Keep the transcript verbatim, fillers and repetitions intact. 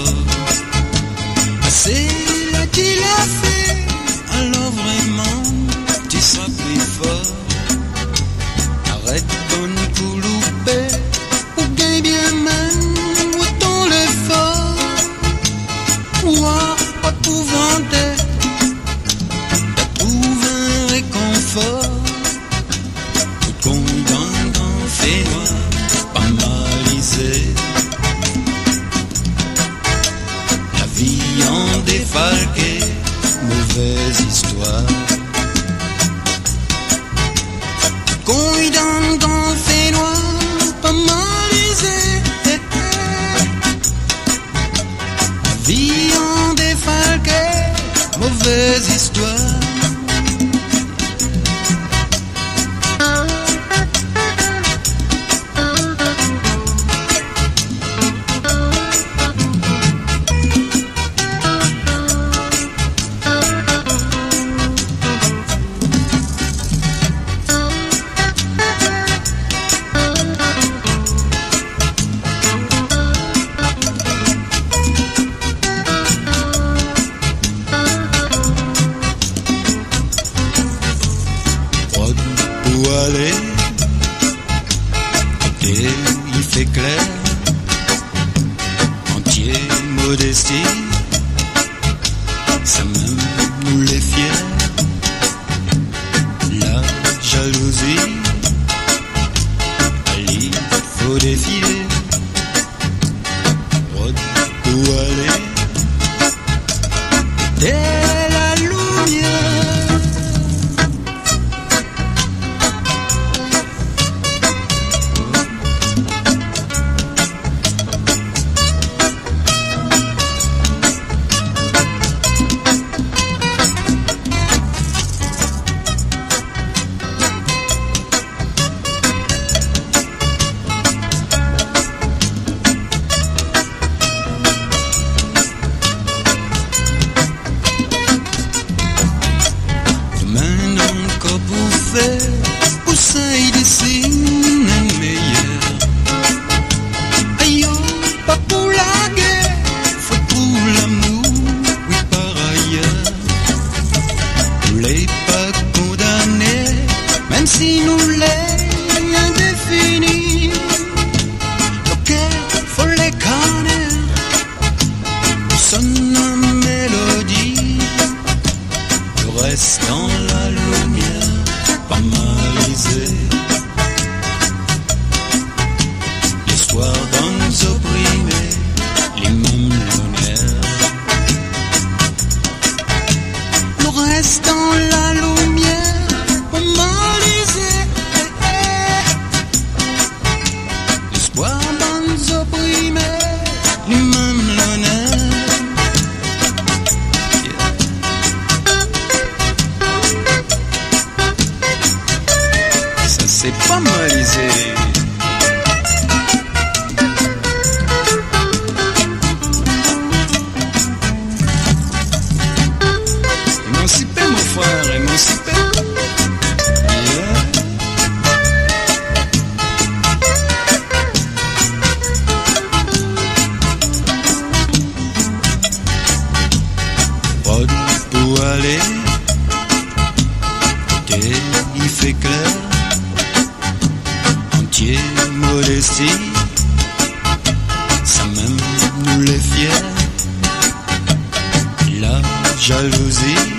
fort. C'est là qu'il a fait, alors vraiment tu seras plus fort. Arrête bonne couloupée, ou gagne bien même, autant l'effort. Ouah, pas épouvanté, t'as trouvé un réconfort. Tout content dans fait noir, pas malisé. La vie en défalqué, mauvaise histoire. Convidant dans le fait noir, pas malisé. La vie en défalqué, mauvaise histoire. Où aller, et il fait clair, entier modestie, ça même nous les fiers, la jalousie, allez, faut défiler, Rod, où aller, dès la lumière. Où ça y dessine un meilleur. Aïe, pas pour la guerre, faut pour l'amour, oui par ailleurs. Nous l'est pas condamnés, même si nous l'est indéfinis. Ok, faut les connaître, sonne en mélodie, le reste dans la lumière. Pas malisé, l'histoire d'un opprimé, les mêmes lumières. Le reste dans la lumière, pas malisé, l'histoire d'un opprimé, les mêmes lumières. C'est pas malisé. Émancipé mon frère, émancipé. Yeah. Rod pour aller, et il fait clair. Modestie, ça même nous les fiers, la jalousie.